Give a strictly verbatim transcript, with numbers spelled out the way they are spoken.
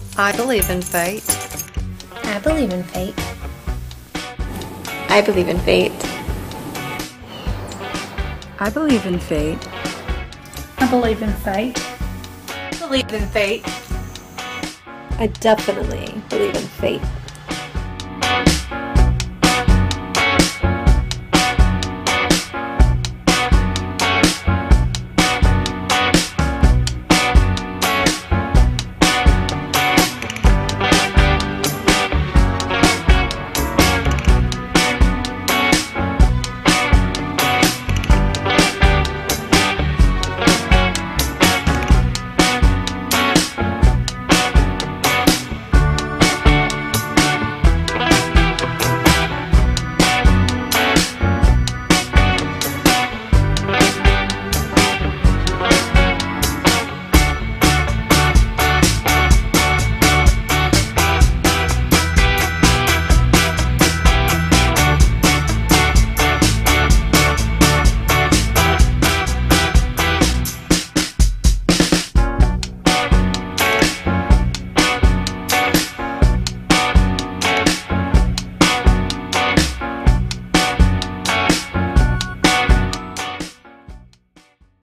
I believe in fate. I believe in fate. I believe in fate. I believe in fate. I believe in fate. I believe in fate. I definitely believe in fate.